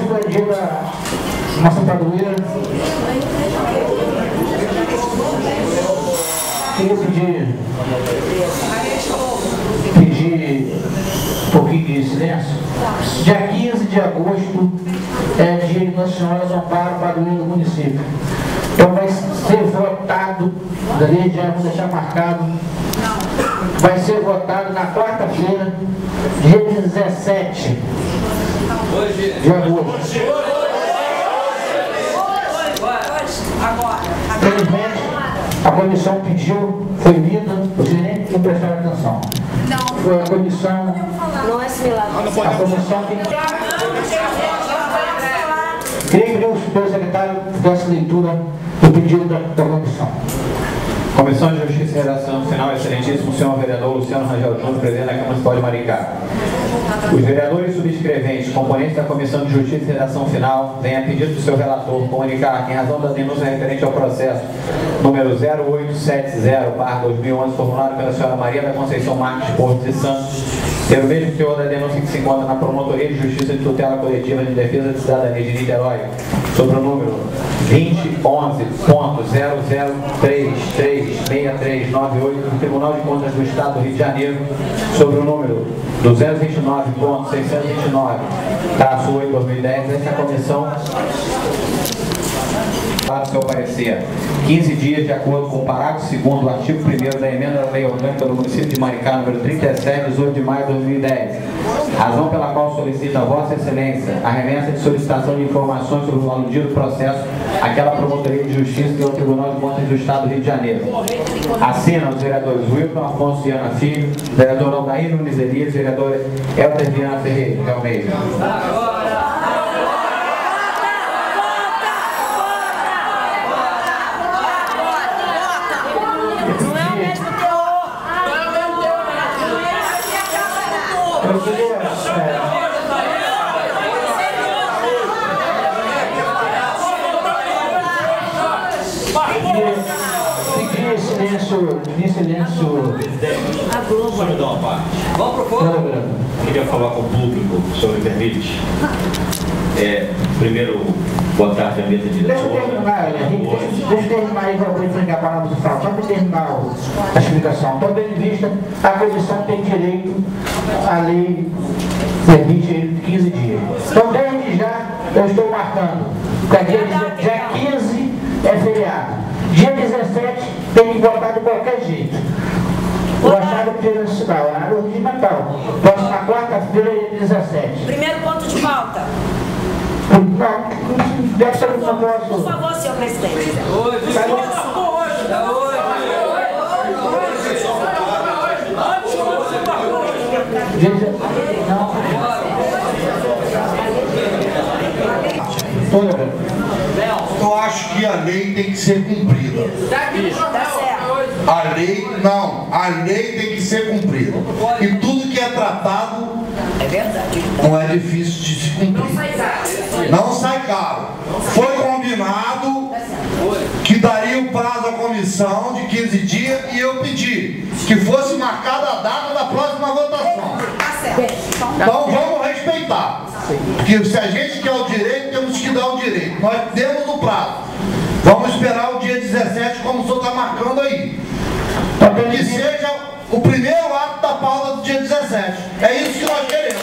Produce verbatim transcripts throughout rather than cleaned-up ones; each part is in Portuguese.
foi dia da nossa padroeira. Queria pedir, pedir um pouquinho de silêncio. Dia quinze de agosto é dia de Nossa Senhora do Amparo, padroeira do município. Então vai ser votado, daí já vou deixar marcado, vai ser votado na quarta-feira, dia dezessete de agosto. Infelizmente, a comissão pediu, foi lida, vocês nem não prestaram atenção. Foi a comissão. Não é similar. A comissão que. Queria que o senhor secretário desse leitura do pedido da, da comissão. Comissão de Justiça e Redação Final, excelentíssimo senhor vereador Luciano Rangel Júnior, presidente da Câmara Municipal de Maricá. Os vereadores subscreventes, componentes da Comissão de Justiça e Redação Final, vêm a pedido do seu relator comunicar que, em razão da denúncia referente ao processo número zero oito sete zero barra dois mil e onze, formulado pela senhora Maria da Conceição Marques Porto de Santos, ter o mesmo teor da denúncia que se encontra na Promotoria de Justiça de Tutela Coletiva de Defesa de Cidadania de Niterói, sobre o número vinte onze ponto zero zero três três seis três nove oito do Tribunal de Contas do Estado do Rio de Janeiro, sobre o número duzentos e vinte e nove ponto seiscentos e vinte e nove traço oito barra dois mil e dez, essa comissão para o seu parecer quinze dias de acordo com o parágrafo segundo do artigo primeiro da emenda da Lei Orgânica do Município de Maricá, número trinta e sete, dezoito de maio de dois mil e dez, razão pela qual solicita a Vossa Excelência a remessa de solicitação de informações sobre o aludido processo àquela Promotoria de Justiça e ao Tribunal de Contas do Estado do Rio de Janeiro. Assinam os vereadores Wilton Afonso Viana Filho, vereador Aldair Nunes Elias, vereador Helder Viana Ferreira de Almeida. Eu queria, é, pedir silêncio, pedir silêncio. A Globo. Só me dá uma parte. Vamos pro fogo. Queria falar com o público, se o senhor me permite. É, primeiro, boa tarde à mesa de Deixa eu terminar, deixa eu terminar aí, vou entregar a palavra do Fábio, só para terminar a explicação. Tendo em vista, a comissão tem direito à lei permite quinze dias. Então, desde já, eu estou marcando, porque dia, dia quinze é feriado. Dia dezessete tem que votar de qualquer jeito. O achado presidencial, a área regimental. Próxima quarta-feira, dia dezessete. Primeiro ponto de pauta. Não, deve ser uma coisa. Por favor, senhor presidente. Hoje, Tá bom? Eu acho que a lei tem que ser cumprida. Tá certo. A lei, não, a lei tem que ser cumprida. E tudo que é tratado É verdade. não é difícil de se cumprir. Não sai caro. Foi combinado que daria o prazo à comissão de quinze dias e eu pedi que fosse marcada a data da próxima votação. Tá certo. Então vamos respeitar. Porque se a gente quer o direito, temos que dar o direito. Nós temos o prazo. Vamos esperar o dia dezessete, como o senhor está marcando aí. Que seja o primeiro ato da pauta do dia dezessete. É isso que nós queremos.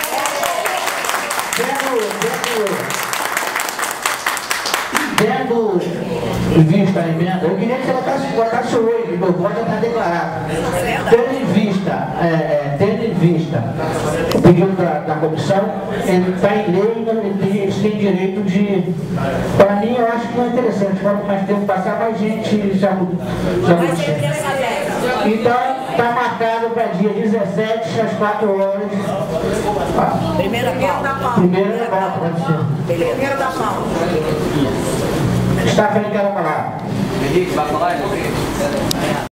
Tendo em vista a emenda, eu queria que você botasse, botasse o oi, meu voto já está declarado. Tendo em vista, é, é, tendo em vista o pedido da, da comissão, ele está em lei, ele tem, eles têm direito de. Para mim, eu acho que não é interessante, quanto mais tempo passar, mais gente já já Vai ser interessante. Então, está marcado para dia dezessete, às quatro horas. Ah, Primeira pauta. primeiro voto, pode ser. Primeiro da pauta. Está feliz que ela falar. Henrique, vai falar?